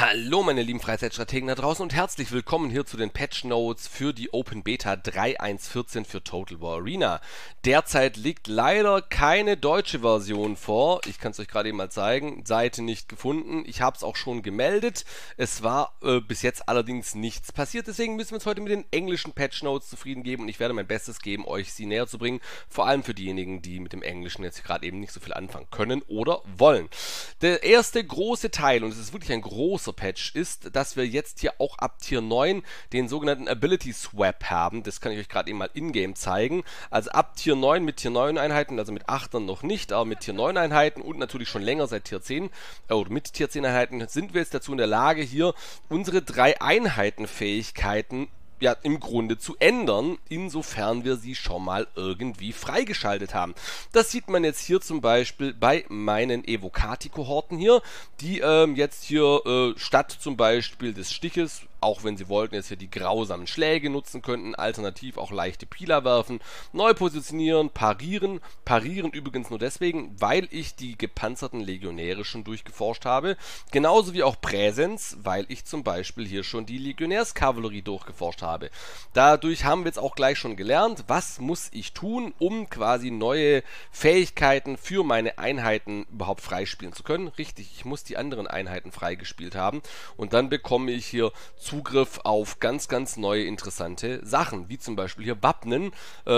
Hallo meine lieben Freizeitstrategen da draußen und herzlich willkommen hier zu den Patch Notes für die Open Beta 3.1.14 für Total War Arena. Derzeit liegt leider keine deutsche Version vor. Ich kann es euch gerade eben mal zeigen. Seite nicht gefunden. Ich habe es auch schon gemeldet. Es war bis jetzt allerdings nichts passiert. Deswegen müssen wir uns heute mit den englischen Patch Notes zufrieden geben und ich werde mein Bestes geben, euch sie näher zu bringen. Vor allem für diejenigen, die mit dem Englischen jetzt gerade eben nicht so viel anfangen können oder wollen. Der erste große Teil, und es ist wirklich ein großer Patch, ist, dass wir jetzt hier auch ab Tier 9 den sogenannten Ability Swap haben. Das kann ich euch gerade eben mal in-game zeigen. Also ab Tier 9 mit Tier 9 Einheiten, also mit 8ern noch nicht, aber mit Tier 9 Einheiten und natürlich schon länger seit Tier 10, oder mit Tier 10 Einheiten sind wir jetzt dazu in der Lage, hier unsere 3 Einheitenfähigkeiten ja, im Grunde zu ändern, insofern wir sie schon mal irgendwie freigeschaltet haben. Das sieht man jetzt hier zum Beispiel bei meinen Evocati-Kohorten hier, die jetzt hier statt zum Beispiel des Stiches, auch wenn sie wollten, jetzt hier die grausamen Schläge nutzen könnten, alternativ auch leichte Pila werfen, neu positionieren, parieren. Parieren übrigens nur deswegen, weil ich die gepanzerten Legionäre schon durchgeforscht habe. Genauso wie auch Präsenz, weil ich zum Beispiel hier schon die Legionärskavallerie durchgeforscht habe. Dadurch haben wir jetzt auch gleich schon gelernt, was muss ich tun, um quasi neue Fähigkeiten für meine Einheiten überhaupt freispielen zu können. Richtig, ich muss die anderen Einheiten freigespielt haben und dann bekomme ich hier Zugriff auf ganz, ganz neue interessante Sachen, wie zum Beispiel hier Wappnen,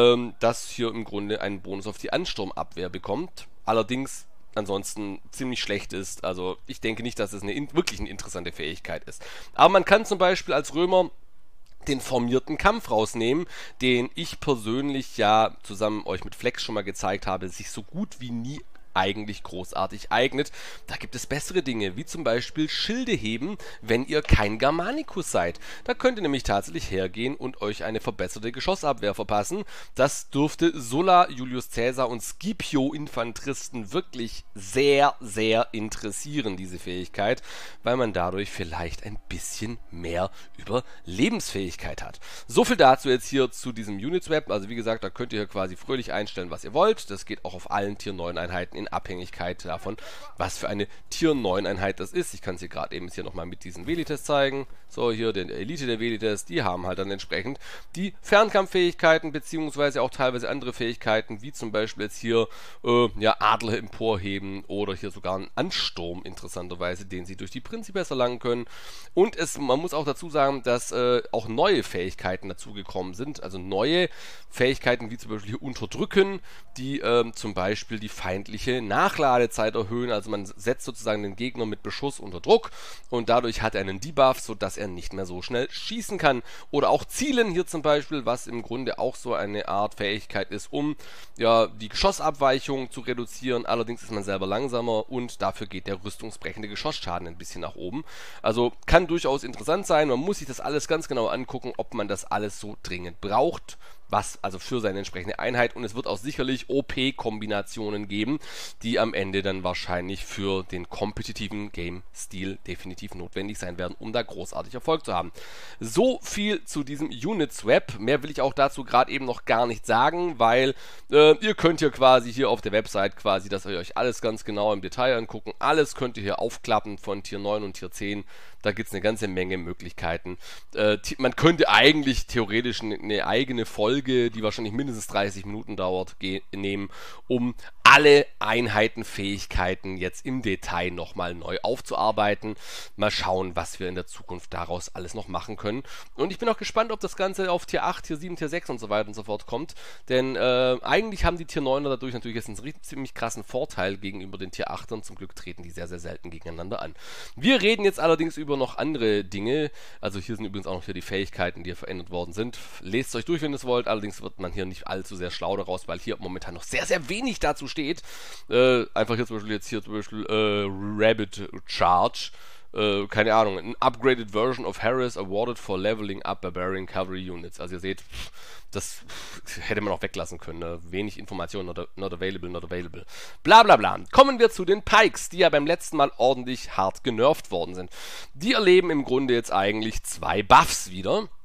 das hier im Grunde einen Bonus auf die Ansturmabwehr bekommt. Allerdings ansonsten ziemlich schlecht ist. Also ich denke nicht, dass es wirklich eine interessante Fähigkeit ist. Aber man kann zum Beispiel als Römer den formierten Kampf rausnehmen, den ich persönlich ja zusammen euch mit Flex schon mal gezeigt habe, sich so gut wie nie eigentlich großartig eignet. Da gibt es bessere Dinge, wie zum Beispiel Schilde heben, wenn ihr kein Germanicus seid. Da könnt ihr nämlich tatsächlich hergehen und euch eine verbesserte Geschossabwehr verpassen. Das dürfte Sulla, Julius Caesar und Scipio-Infanteristen wirklich sehr, sehr interessieren, diese Fähigkeit, weil man dadurch vielleicht ein bisschen mehr Überlebensfähigkeit hat. So viel dazu jetzt hier zu diesem Unit Swap. Also wie gesagt, da könnt ihr hier quasi fröhlich einstellen, was ihr wollt. Das geht auch auf allen Tier 9 Einheiten in Abhängigkeit davon, was für eine Tier 9 Einheit das ist. Ich kann es hier gerade eben hier nochmal mit diesen Velites zeigen. So, hier den Elite der Velites, die haben halt dann entsprechend die Fernkampffähigkeiten, beziehungsweise auch teilweise andere Fähigkeiten, wie zum Beispiel jetzt hier ja, Adler emporheben oder hier sogar einen Ansturm, interessanterweise, den sie durch die Prinzipies erlangen können. Und man muss auch dazu sagen, dass auch neue Fähigkeiten dazugekommen sind, also neue Fähigkeiten wie zum Beispiel hier Unterdrücken, die zum Beispiel die feindliche Nachladezeit erhöhen, also man setzt sozusagen den Gegner mit Beschuss unter Druck und dadurch hat er einen Debuff, sodass er nicht mehr so schnell schießen kann. Oder auch Zielen hier zum Beispiel, was im Grunde auch so eine Art Fähigkeit ist, um ja, die Geschossabweichung zu reduzieren, allerdings ist man selber langsamer und dafür geht der rüstungsbrechende Geschossschaden ein bisschen nach oben. Also kann durchaus interessant sein, man muss sich das alles ganz genau angucken, ob man das alles so dringend braucht, was also für seine entsprechende Einheit, und es wird auch sicherlich OP-Kombinationen geben, die am Ende dann wahrscheinlich für den kompetitiven Game-Stil definitiv notwendig sein werden, um da großartig Erfolg zu haben. So viel zu diesem Unit-Swap. Mehr will ich auch dazu gerade eben noch gar nicht sagen, weil ihr könnt ja quasi hier auf der Website quasi, dass ihr euch alles ganz genau im Detail angucken. Alles könnt ihr hier aufklappen von Tier 9 und Tier 10. Da gibt es eine ganze Menge Möglichkeiten. Man könnte eigentlich theoretisch eine eigene Folge, die wahrscheinlich mindestens 30 Minuten dauert, nehmen, um alle Einheitenfähigkeiten jetzt im Detail nochmal neu aufzuarbeiten. Mal schauen, was wir in der Zukunft daraus alles noch machen können. Und ich bin auch gespannt, ob das Ganze auf Tier 8, Tier 7, Tier 6 und so weiter und so fort kommt. Denn eigentlich haben die Tier 9er dadurch natürlich jetzt einen ziemlich krassen Vorteil gegenüber den Tier 8ern. Zum Glück treten die sehr, sehr selten gegeneinander an. Wir reden jetzt allerdings über noch andere Dinge. Also hier sind übrigens auch noch hier die Fähigkeiten, die hier verändert worden sind. Lest es euch durch, wenn ihr es wollt. Allerdings wird man hier nicht allzu sehr schlau daraus, weil hier momentan noch sehr, sehr wenig dazu steht. Einfach hier zum Beispiel Rabbit Charge. Keine Ahnung, an upgraded version of Harris awarded for leveling up Barbarian Cavalry Units. Also ihr seht, das hätte man auch weglassen können. Ne? Wenig Informationen, not available, not available. Bla bla bla. Kommen wir zu den Pikes, die ja beim letzten Mal ordentlich hart genervt worden sind. Die erleben im Grunde jetzt eigentlich 2 Buffs wieder.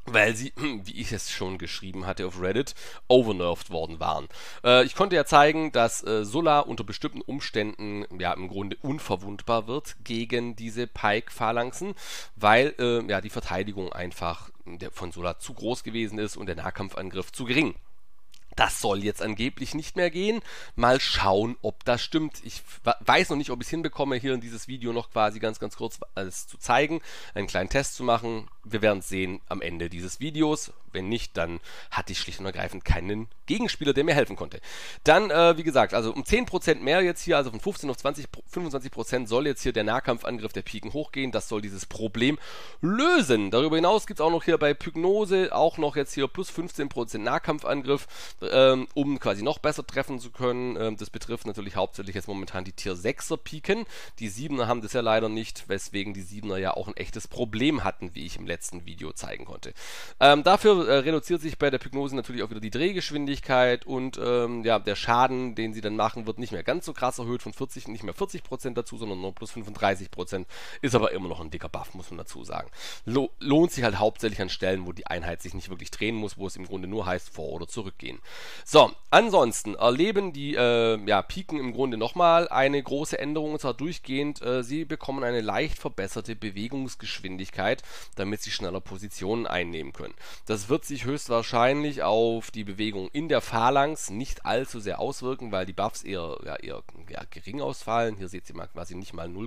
weil sie, wie ich es schon geschrieben hatte auf Reddit, overnerved worden waren. Ich konnte ja zeigen, dass Sulla unter bestimmten Umständen ja im Grunde unverwundbar wird gegen diese Pike-Phalanxen, weil ja die Verteidigung einfach von Sulla zu groß gewesen ist und der Nahkampfangriff zu gering. Das soll jetzt angeblich nicht mehr gehen. Mal schauen, ob das stimmt. Ich weiß noch nicht, ob ich es hinbekomme, hier in dieses Video noch quasi ganz kurz alles zu zeigen, einen kleinen Test zu machen. Wir werden es sehen am Ende dieses Videos. Wenn nicht, dann hatte ich schlicht und ergreifend keinen Gegenspieler, der mir helfen konnte. Dann, wie gesagt, also um 10% mehr jetzt hier, also von 15 auf 25% soll jetzt hier der Nahkampfangriff der Piken hochgehen. Das soll dieses Problem lösen. Darüber hinaus gibt es auch noch hier bei Pygnose auch noch jetzt hier plus 15% Nahkampfangriff, um quasi noch besser treffen zu können. Das betrifft natürlich hauptsächlich jetzt momentan die Tier 6er Piken. Die 7er haben das ja leider nicht, weswegen die 7er ja auch ein echtes Problem hatten, wie ich im letzten Video zeigen konnte. Dafür reduziert sich bei der Pygnose natürlich auch wieder die Drehgeschwindigkeit und ja, der Schaden, den sie dann machen, wird nicht mehr ganz so krass erhöht von 40, nicht mehr 40% dazu, sondern nur plus 35%. Ist aber immer noch ein dicker Buff, muss man dazu sagen. Lohnt sich halt hauptsächlich an Stellen, wo die Einheit sich nicht wirklich drehen muss, wo es im Grunde nur heißt vor- oder zurückgehen. So, ansonsten erleben die ja, Piken im Grunde nochmal eine große Änderung, und zwar durchgehend, sie bekommen eine leicht verbesserte Bewegungsgeschwindigkeit, damit sie schneller Positionen einnehmen können. Das wird sich höchstwahrscheinlich auf die Bewegung in der Phalanx nicht allzu sehr auswirken, weil die Buffs eher gering ausfallen. Hier seht ihr mal quasi nicht mal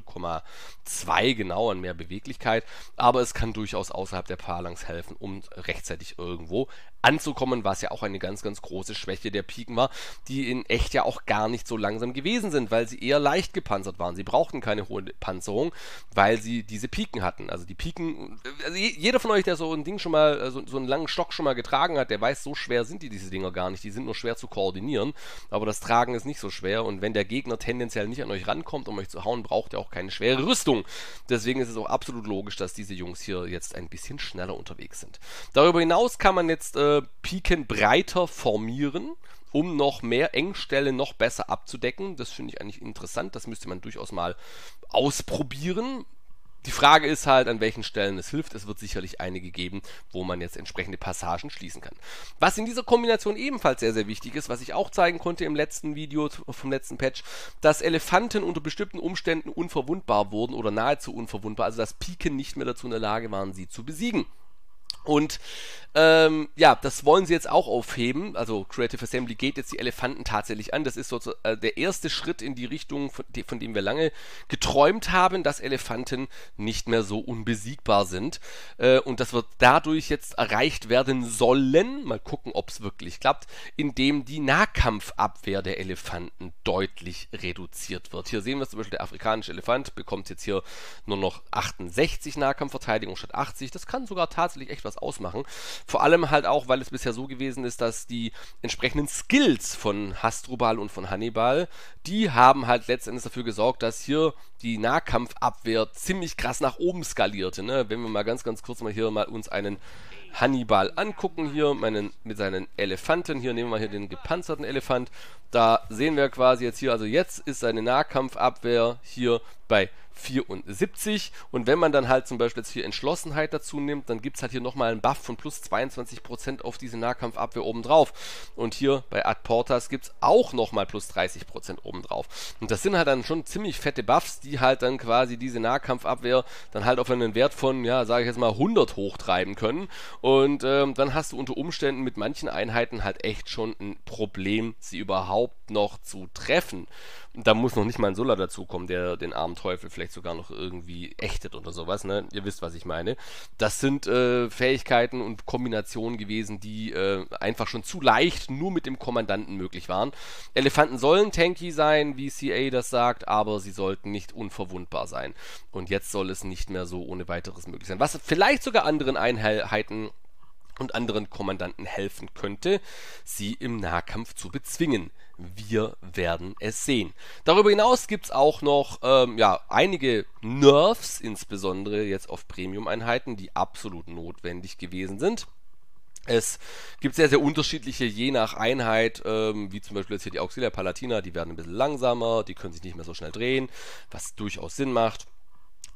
0,2 genau an mehr Beweglichkeit, aber es kann durchaus außerhalb der Phalanx helfen, um rechtzeitig irgendwo anzukommen, was ja auch eine ganz große Schwäche der Piken war, die in echt ja auch gar nicht so langsam gewesen sind, weil sie eher leicht gepanzert waren. Sie brauchten keine hohe Panzerung, weil sie diese Piken hatten. Also die Piken, also jeder von euch, der so ein Ding schon mal, so einen langen Stock schon mal getragen hat, der weiß, so schwer sind diese Dinger gar nicht. Die sind nur schwer zu koordinieren, aber das Tragen ist nicht so schwer und wenn der Gegner tendenziell nicht an euch rankommt, um euch zu hauen, braucht er auch keine schwere Rüstung. Deswegen ist es auch absolut logisch, dass diese Jungs hier jetzt ein bisschen schneller unterwegs sind. Darüber hinaus kann man jetzt Piken breiter formieren, um noch mehr Engstellen noch besser abzudecken. Das finde ich eigentlich interessant, das müsste man durchaus mal ausprobieren. Die Frage ist halt, an welchen Stellen es hilft. Es wird sicherlich einige geben, wo man jetzt entsprechende Passagen schließen kann. Was in dieser Kombination ebenfalls sehr wichtig ist, was ich auch zeigen konnte im letzten Video vom letzten Patch, dass Elefanten unter bestimmten Umständen unverwundbar wurden oder nahezu unverwundbar, also dass Piken nicht mehr dazu in der Lage waren, sie zu besiegen. Und ja, das wollen sie jetzt auch aufheben. Also Creative Assembly geht jetzt die Elefanten tatsächlich an. Das ist so der erste Schritt in die Richtung, von dem wir lange geträumt haben, dass Elefanten nicht mehr so unbesiegbar sind. Und das wird dadurch jetzt erreicht werden sollen, mal gucken, ob es wirklich klappt, indem die Nahkampfabwehr der Elefanten deutlich reduziert wird. Hier sehen wir zum Beispiel, der afrikanische Elefant bekommt jetzt hier nur noch 68 Nahkampfverteidigung statt 80. Das kann sogar tatsächlich echt was ausmachen. Vor allem halt auch, weil es bisher so gewesen ist, dass die entsprechenden Skills von Hasdrubal und von Hannibal, die haben halt letztendlich dafür gesorgt, dass hier die Nahkampfabwehr ziemlich krass nach oben skalierte. Ne? Wenn wir mal ganz kurz mal hier mal uns einen Hannibal angucken hier, mit seinen Elefanten, hier nehmen wir hier den gepanzerten Elefant, da sehen wir quasi jetzt hier, also jetzt ist seine Nahkampfabwehr hier bei 74 und wenn man dann halt zum Beispiel jetzt hier Entschlossenheit dazu nimmt, dann gibt es halt hier nochmal einen Buff von plus 22% auf diese Nahkampfabwehr obendrauf und hier bei Ad Portas gibt es auch nochmal plus 30% obendrauf und das sind halt dann schon ziemlich fette Buffs, die halt dann quasi diese Nahkampfabwehr dann halt auf einen Wert von, ja, sage ich jetzt mal 100 hochtreiben können und dann hast du unter Umständen mit manchen Einheiten halt echt schon ein Problem, sie überhaupt noch zu treffen. Und da muss noch nicht mal ein Sulla dazukommen, der den armen Teufel vielleicht sogar noch irgendwie ächtet oder sowas, ne? Ihr wisst, was ich meine. Das sind Fähigkeiten und Kombinationen gewesen, die einfach schon zu leicht nur mit dem Kommandanten möglich waren. Elefanten sollen tanky sein, wie CA das sagt, aber sie sollten nicht unverwundbar sein. Und jetzt soll es nicht mehr so ohne weiteres möglich sein. Was vielleicht sogar anderen Einheiten und anderen Kommandanten helfen könnte, sie im Nahkampf zu bezwingen. Wir werden es sehen. Darüber hinaus gibt es auch noch ja, einige Nerfs, insbesondere jetzt auf Premium-Einheiten, die absolut notwendig gewesen sind. Es gibt sehr unterschiedliche, je nach Einheit, wie zum Beispiel jetzt hier die Auxilia Palatina, die werden ein bisschen langsamer, die können sich nicht mehr so schnell drehen, was durchaus Sinn macht.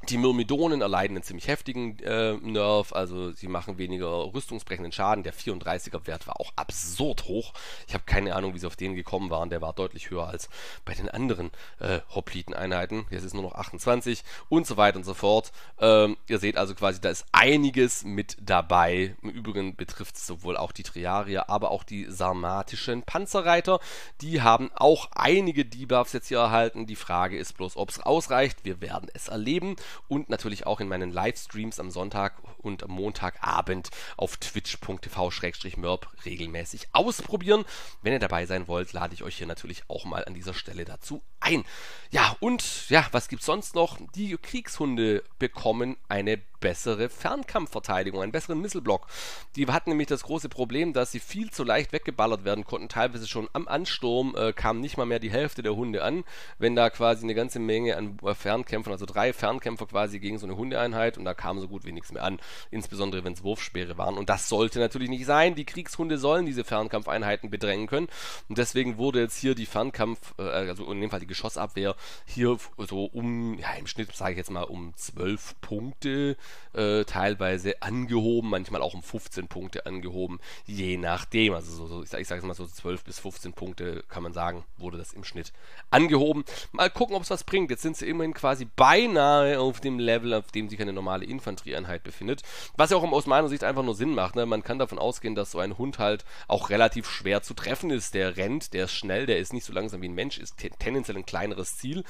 Die Myrmidonen erleiden einen ziemlich heftigen Nerf, also sie machen weniger rüstungsbrechenden Schaden. Der 34er-Wert war auch absurd hoch. Ich habe keine Ahnung, wie sie auf den gekommen waren. Der war deutlich höher als bei den anderen Hopliten-Einheiten. Jetzt ist nur noch 28 und so weiter und so fort. Ihr seht also quasi, da ist einiges mit dabei. Im Übrigen betrifft es sowohl auch die Triarier, aber auch die sarmatischen Panzerreiter. Die haben auch einige Debuffs jetzt hier erhalten. Die Frage ist bloß, ob es ausreicht. Wir werden es erleben. Und natürlich auch in meinen Livestreams am Sonntag und am Montagabend auf twitch.tv/mörb regelmäßig ausprobieren. Wenn ihr dabei sein wollt, lade ich euch hier natürlich auch mal an dieser Stelle dazu ein. Ja, und ja, was gibt's sonst noch? Die Kriegshunde bekommen eine bessere Fernkampfverteidigung, einen besseren Misselblock. Die hatten nämlich das große Problem, dass sie viel zu leicht weggeballert werden konnten. Teilweise schon am Ansturm kam nicht mal mehr die Hälfte der Hunde an. Wenn da quasi eine ganze Menge an Fernkämpfern, also 3 Fernkämpfer quasi gegen so eine Hundeeinheit, und da kam so gut wie nichts mehr an. Insbesondere wenn es Wurfspeere waren. Und das sollte natürlich nicht sein. Die Kriegshunde sollen diese Fernkampfeinheiten bedrängen können. Und deswegen wurde jetzt hier die also in dem Fall die Geschossabwehr, hier so ja, im Schnitt sage ich jetzt mal um 12 Punkte teilweise angehoben, manchmal auch um 15 Punkte angehoben, je nachdem. Also ich sage es mal so 12 bis 15 Punkte, kann man sagen, wurde das im Schnitt angehoben. Mal gucken, ob es was bringt. Jetzt sind sie immerhin quasi beinahe auf dem Level, auf dem sich eine normale Infanterieeinheit befindet. Was ja auch aus meiner Sicht einfach nur Sinn macht. Ne? Man kann davon ausgehen, dass so ein Hund halt auch relativ schwer zu treffen ist. Der rennt, der ist schnell, der ist nicht so langsam wie ein Mensch, ist tendenziell ein kleineres Ziel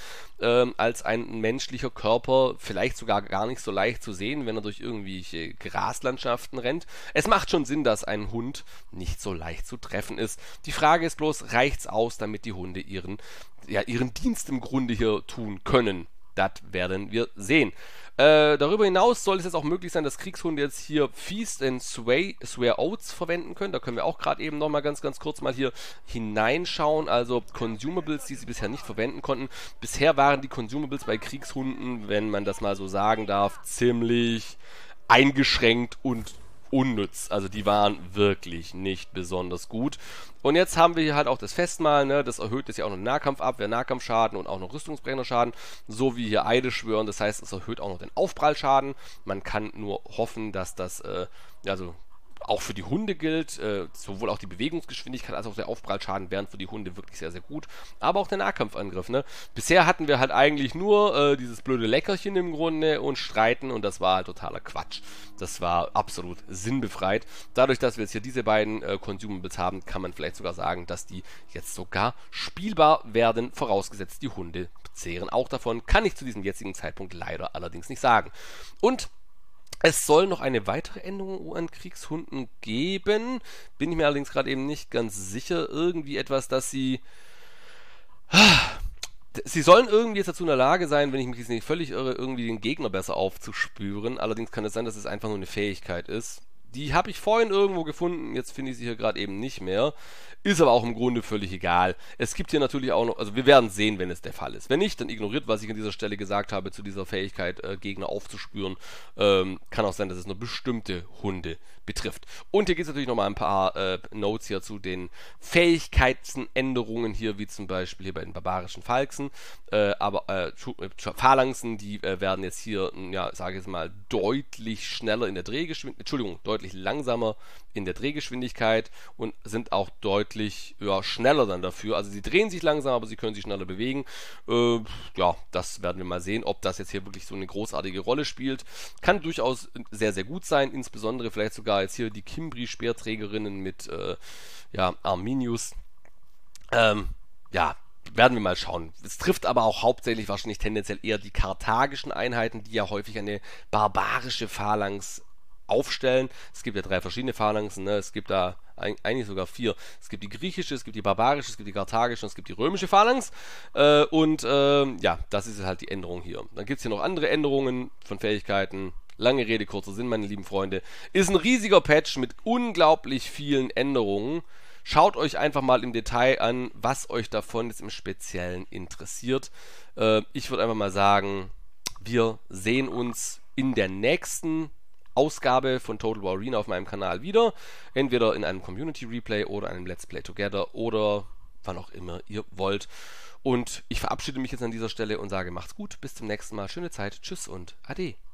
als ein menschlicher Körper, vielleicht sogar gar nicht so leicht zu sehen, wenn er durch irgendwelche Graslandschaften rennt. Es macht schon Sinn, dass ein Hund nicht so leicht zu treffen ist. Die Frage ist bloß, reicht's aus, damit die Hunde ihren Dienst im Grunde hier tun können? Das werden wir sehen. Darüber hinaus soll es jetzt auch möglich sein, dass Kriegshunde jetzt hier Feast and Swear Oaths verwenden können. Da können wir auch gerade eben nochmal ganz kurz mal hier hineinschauen. Also Consumables, die sie bisher nicht verwenden konnten. Bisher waren die Consumables bei Kriegshunden, wenn man das mal so sagen darf, ziemlich eingeschränkt und unnütz. Also die waren wirklich nicht besonders gut. Und jetzt haben wir hier halt auch das Festmahl, ne? Das erhöht jetzt ja auch noch Nahkampfabwehr, Nahkampfschaden und auch noch rüstungsbrechender Schaden, so wie hier Eide schwören. Das heißt, es erhöht auch noch den Aufprallschaden. Man kann nur hoffen, dass das auch für die Hunde gilt, sowohl auch die Bewegungsgeschwindigkeit als auch der Aufprallschaden wären für die Hunde wirklich sehr, sehr gut. Aber auch der Nahkampfangriff, ne? Bisher hatten wir halt eigentlich nur dieses blöde Leckerchen im Grunde und Streiten, und das war halt totaler Quatsch. Das war absolut sinnbefreit. Dadurch, dass wir jetzt hier diese beiden Consumables haben, kann man vielleicht sogar sagen, dass die jetzt sogar spielbar werden, vorausgesetzt die Hunde zehren auch davon. Kann ich zu diesem jetzigen Zeitpunkt leider allerdings nicht sagen. Und es soll noch eine weitere Änderung an Kriegshunden geben. Bin ich mir allerdings gerade eben nicht ganz sicher. Irgendwie etwas, dass sie sollen irgendwie jetzt dazu in der Lage sein, wenn ich mich jetzt nicht völlig irre, irgendwie den Gegner besser aufzuspüren. Allerdings kann es sein, dass es einfach nur eine Fähigkeit ist. Die habe ich vorhin irgendwo gefunden, jetzt finde ich sie hier gerade eben nicht mehr. Ist aber auch im Grunde völlig egal. Es gibt hier natürlich auch noch, also wir werden sehen, wenn es der Fall ist. Wenn nicht, dann ignoriert, was ich an dieser Stelle gesagt habe zu dieser Fähigkeit, Gegner aufzuspüren. Kann auch sein, dass es nur bestimmte Hunde betrifft. Und hier geht es natürlich nochmal ein paar Notes hier zu den Fähigkeitsänderungen hier, wie zum Beispiel hier bei den barbarischen Phalanxen. Phalanxen, die werden jetzt hier, ja, sage ich jetzt mal, deutlich schneller in der deutlich langsamer in der Drehgeschwindigkeit und sind auch deutlich schneller dann dafür. Also sie drehen sich langsam, aber sie können sich schneller bewegen. Ja, das werden wir mal sehen, ob das jetzt hier wirklich so eine großartige Rolle spielt. Kann durchaus sehr, sehr gut sein, insbesondere vielleicht sogar jetzt hier die Kimbri-Speerträgerinnen mit Arminius. Ja, werden wir mal schauen. Es trifft aber auch hauptsächlich wahrscheinlich tendenziell eher die karthagischen Einheiten, die ja häufig eine barbarische Phalanx aufstellen. Es gibt ja 3 verschiedene Phalanxen, ne? Es gibt da eigentlich sogar 4. Es gibt die griechische, es gibt die barbarische, es gibt die karthagische und es gibt die römische Phalanx. Ja, das ist halt die Änderung hier. Dann gibt es hier noch andere Änderungen von Fähigkeiten. Lange Rede, kurzer Sinn, meine lieben Freunde. Ist ein riesiger Patch mit unglaublich vielen Änderungen. Schaut euch einfach mal im Detail an, was euch davon jetzt im Speziellen interessiert. Ich würde einfach mal sagen, wir sehen uns in der nächsten Ausgabe von Total War Arena auf meinem Kanal wieder. Entweder in einem Community Replay oder einem Let's Play Together oder wann auch immer ihr wollt. Und ich verabschiede mich jetzt an dieser Stelle und sage, macht's gut, bis zum nächsten Mal, schöne Zeit, tschüss und ade.